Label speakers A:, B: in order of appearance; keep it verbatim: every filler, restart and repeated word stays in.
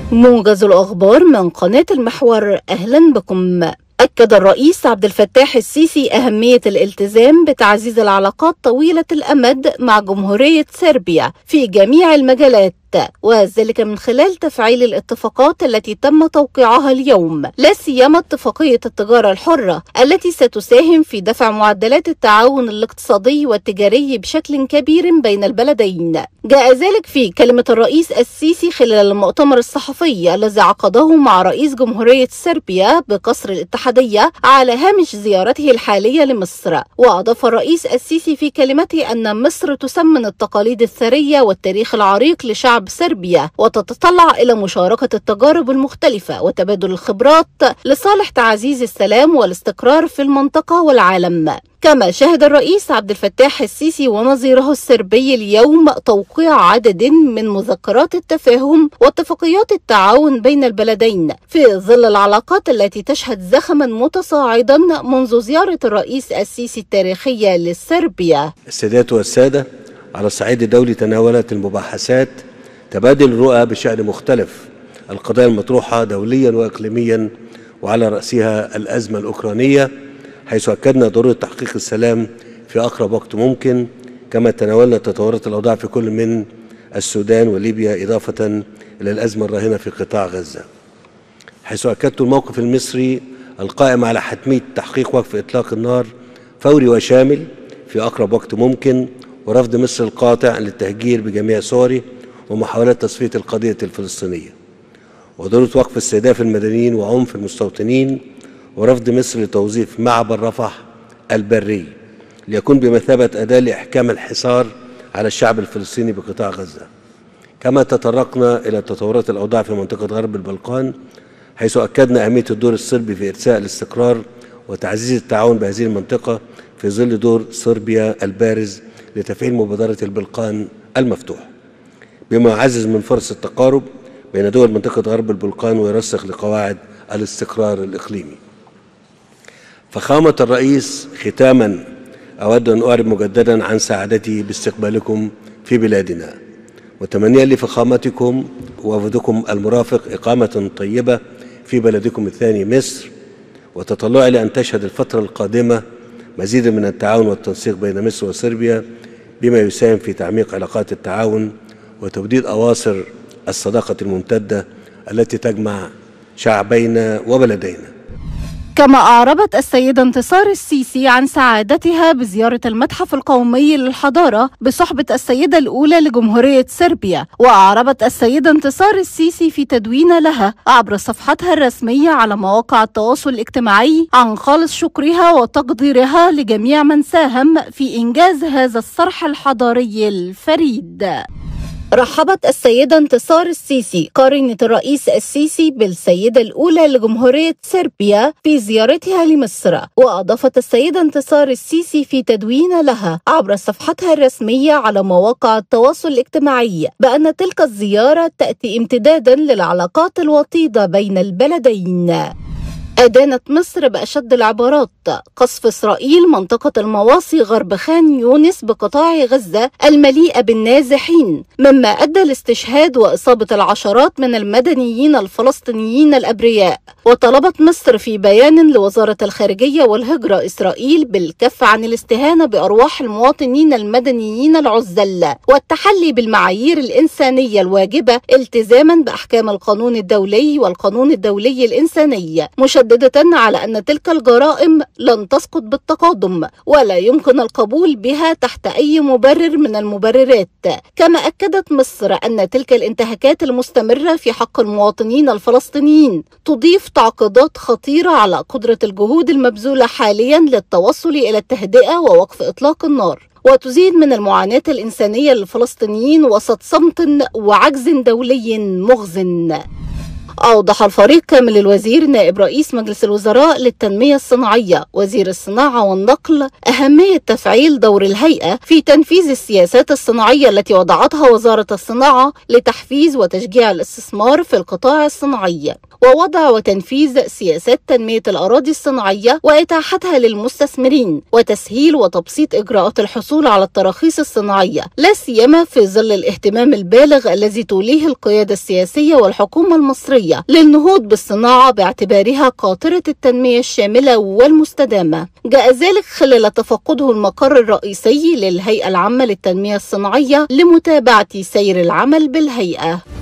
A: موجز الأخبار من قناة المحور، أهلا بكم. أكد الرئيس عبد الفتاح السيسي أهمية الالتزام بتعزيز العلاقات طويلة الأمد مع جمهورية صربيا في جميع المجالات، وذلك من خلال تفعيل الاتفاقات التي تم توقيعها اليوم، لا سيما اتفاقية التجارة الحرة التي ستساهم في دفع معدلات التعاون الاقتصادي والتجاري بشكل كبير بين البلدين. جاء ذلك في كلمة الرئيس السيسي خلال المؤتمر الصحفي الذي عقده مع رئيس جمهورية صربيا بقصر الاتحادية على هامش زيارته الحالية لمصر. وأضاف الرئيس السيسي في كلمته أن مصر تسمن التقاليد الثرية والتاريخ العريق لشعب صربيا، وتتطلع إلى مشاركة التجارب المختلفة وتبادل الخبرات لصالح تعزيز السلام والاستقرار في المنطقة والعالم. كما شهد الرئيس عبد الفتاح السيسي ونظيره الصربي اليوم توقيع عدد من مذكرات التفاهم واتفاقيات التعاون بين البلدين في ظل العلاقات التي تشهد زخما متصاعدا منذ زيارة الرئيس السيسي التاريخية لصربيا.
B: السادات والسادة، على الصعيد الدولي تناولت المباحثات تبادل الرؤى بشأن مختلف القضايا المطروحة دوليا وإقليميا، وعلى رأسها الأزمة الأوكرانية، حيث أكدنا ضرورة تحقيق السلام في أقرب وقت ممكن. كما تناولنا تطورات الأوضاع في كل من السودان وليبيا، إضافة إلى الأزمة الراهنة في قطاع غزة، حيث أكدت الموقف المصري القائم على حتمية تحقيق وقف إطلاق النار فوري وشامل في أقرب وقت ممكن، ورفض مصر القاطع للتهجير بجميع صوره ومحاولات تصفية القضية الفلسطينية، وضرورة وقف استهداف المدنيين وعنف المستوطنين، ورفض مصر لتوظيف معبر رفح البري ليكون بمثابة أداة لإحكام الحصار على الشعب الفلسطيني بقطاع غزة. كما تطرقنا إلى تطورات الأوضاع في منطقة غرب البلقان، حيث أكدنا أهمية الدور الصربي في إرساء الاستقرار وتعزيز التعاون بهذه المنطقة في ظل دور صربيا البارز لتفعيل مبادرة البلقان المفتوح، بما يعزز من فرص التقارب بين دول منطقة غرب البلقان ويرسخ لقواعد الاستقرار الإقليمي. فخامة الرئيس، ختاما أود أن أعرب مجددا عن سعادتي باستقبالكم في بلادنا، وتمنيا لفخامتكم ووفدكم المرافق إقامة طيبة في بلدكم الثاني مصر، وتطلعي لأن تشهد الفترة القادمة مزيدا من التعاون والتنسيق بين مصر وصربيا، بما يساهم في تعميق علاقات التعاون وتجديد أواصر الصداقة الممتدة التي تجمع شعبينا وبلدينا.
A: كما أعربت السيدة انتصار السيسي عن سعادتها بزيارة المتحف القومي للحضارة بصحبة السيدة الأولى لجمهورية صربيا. وأعربت السيدة انتصار السيسي في تدوين لها عبر صفحتها الرسمية على مواقع التواصل الاجتماعي عن خالص شكرها وتقديرها لجميع من ساهم في إنجاز هذا الصرح الحضاري الفريد. رحبت السيدة انتصار السيسي قرينة الرئيس السيسي بالسيدة الأولى لجمهورية صربيا في زيارتها لمصر. وأضافت السيدة انتصار السيسي في تدوين لها عبر صفحتها الرسمية على مواقع التواصل الاجتماعي بأن تلك الزيارة تأتي امتدادا للعلاقات الوطيدة بين البلدين. أدانت مصر بأشد العبارات قصف إسرائيل منطقة المواصي غرب خان يونس بقطاع غزة المليئة بالنازحين، مما أدى لاستشهاد وإصابة العشرات من المدنيين الفلسطينيين الأبرياء. وطلبت مصر في بيان لوزارة الخارجية والهجرة إسرائيل بالكف عن الاستهانة بأرواح المواطنين المدنيين العزل والتحلي بالمعايير الإنسانية الواجبة التزاما بأحكام القانون الدولي والقانون الدولي الإنساني، مشددة على أن تلك الجرائم لن تسقط بالتقادم ولا يمكن القبول بها تحت أي مبرر من المبررات. كما أكدت مصر أن تلك الانتهاكات المستمرة في حق المواطنين الفلسطينيين تضيف تعقيدات خطيرة على قدرة الجهود المبذولة حاليا للتوصل إلى التهدئة ووقف إطلاق النار، وتزيد من المعاناة الإنسانية للفلسطينيين وسط صمت وعجز دولي مخزن. أوضح الفريق كامل الوزير نائب رئيس مجلس الوزراء للتنمية الصناعية وزير الصناعة والنقل أهمية تفعيل دور الهيئة في تنفيذ السياسات الصناعية التي وضعتها وزارة الصناعة لتحفيز وتشجيع الاستثمار في القطاع الصناعي، ووضع وتنفيذ سياسات تنمية الأراضي الصناعية وإتاحتها للمستثمرين، وتسهيل وتبسيط إجراءات الحصول على التراخيص الصناعية، لا سيما في ظل الاهتمام البالغ الذي توليه القيادة السياسية والحكومة المصرية للنهوض بالصناعة باعتبارها قاطرة التنمية الشاملة والمستدامة. جاء ذلك خلال تفقده المقر الرئيسي للهيئة العامة للتنمية الصناعية لمتابعة سير العمل بالهيئة.